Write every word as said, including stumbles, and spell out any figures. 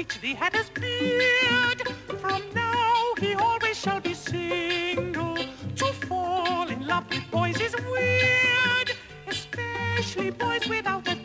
richly had his beard. From now he always shall be single. To fall in love with boys is weird, especially boys without a